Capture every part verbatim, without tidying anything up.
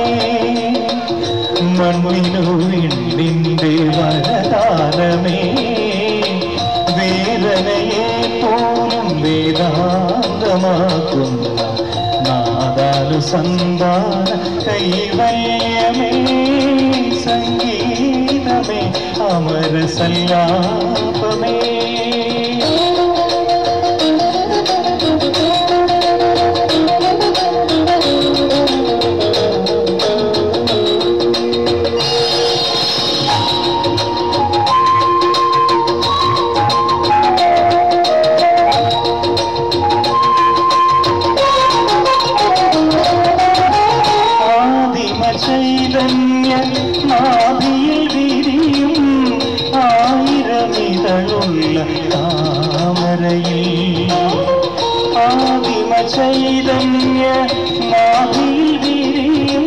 മണ്ണിനു വിണ്ണിന്റെ വരദാനമേ വേദനയെ പോലും വേദാന്തമാക്കുന്ന നാദാനുസന്ധാന കൈവല്യമേ സംഗീതമേ അമരസല്ലാപമേ ചൈതന്യ നാഭിയിൽ വിരിയും ആയിരമിതളുള്ള താമരയിൽ ആദിമ ചൈതന്യ നാഭിയിൽ വിരിയും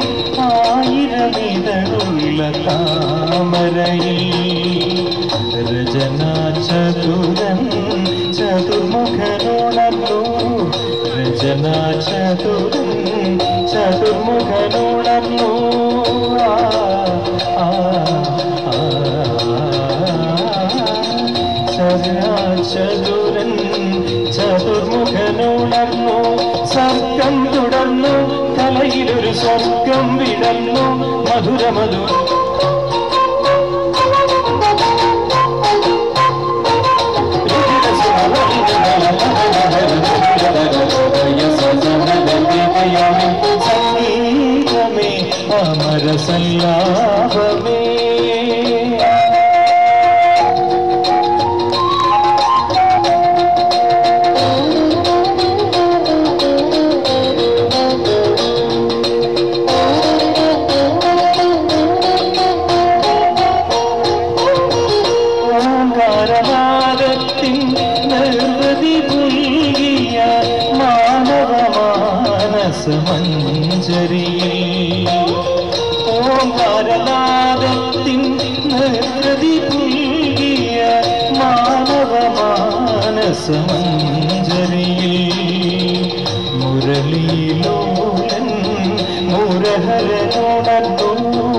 ആയിരമിതളുള്ള താമരയിൽ രചനാ ചതുരൻ ചതുർമുഖനുണർന്നു രചനാ ചതുരൻ ചതുർമുഖനുണർന്നു ചതുരൻ ചതുർമുഖനുണർന്നു സർഗം തുടർന്നു കലയിലൊരു സ്വർഗം വിടർന്നു മധുരമധു സംഗീതമേ അമരസല്ലാപമേ ഓംകാരനാദത്തിൻ നിർവൃതി പുൽകിയ മാനവമാനസമഞ്ജരിയിൽ ഓംകാരനാദത്തിൻ നിർവൃതി പുൽകിയ മാനവമാനസമഞ്ജരിയിൽ മുരളീലോലൻ മുരഹരനുണർന്നു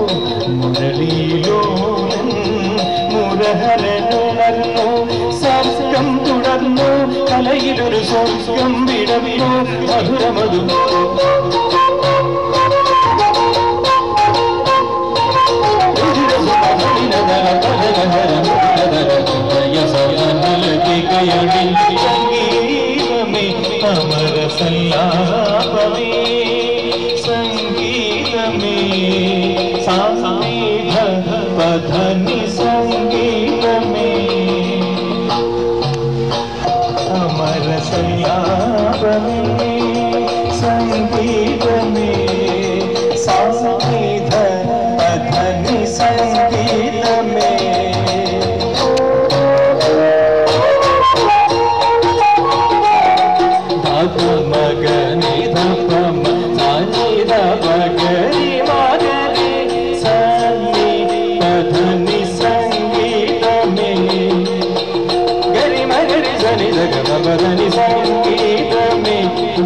മുരളീലോലൻ മുരഹരനുണർന്നു സർഗം തുടർന്നു കലയിലൊരു സ്വർഗം വിടർന്നു മധുരമധു സംഗീതമേ അമരസല്ലാപമേ സംഗീതമേ സാമീധ പധനി സംഗീതമേ അമരസല്ലാപമേ സംഗീതമേ സാമീധ പധനി സംഗീതമേ മഗനി ധപമ സാനി ധപഗരി മഗരി സനി പധനി സംഗീതമേ ഗരി മഗരി സനി ധഗമ പധനി സംഗീതമേ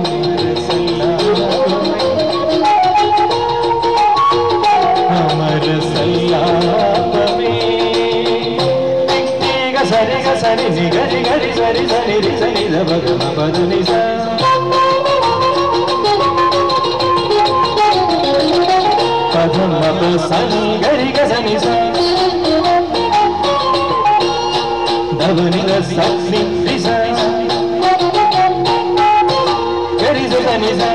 അമരസല്ലാപമേ സരി ഗ സരി നി ഗരി ഗരി സരി സനി രി സനി ധപഗമ പധനി സ పధమ సని గరి గని స ధవని సని రి స గరి సని స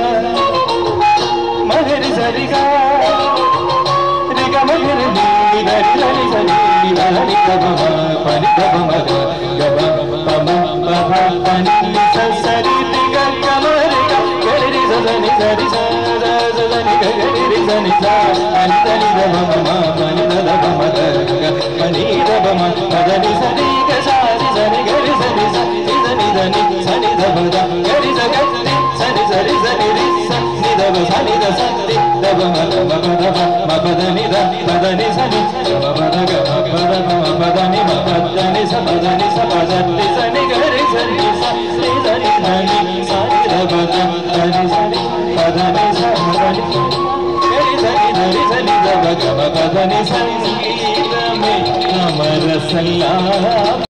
మగరి సరి గ రి గ మగరి ని గరి సని సని ని ధని గమ పని గమ మగ గమ పమ పమ పని స సరి రి గ గమ రి గ గరి సని సరి స సని గరి రి సని స ani dani dava mama ani dava mama ani dava mama dani sani ga sani sani gari sani sani sani dani sani dava da gari sani sani sani sani ri sani dava sani da sani dava mama mama dava mama dani da dani sani mama da ga mama da mama dani mama dani sama dani sama dani sani gari sani sani sani dani sani dava da dani sani dani sama dani ധനി സംഗീതമേ അമരസല്ലാപം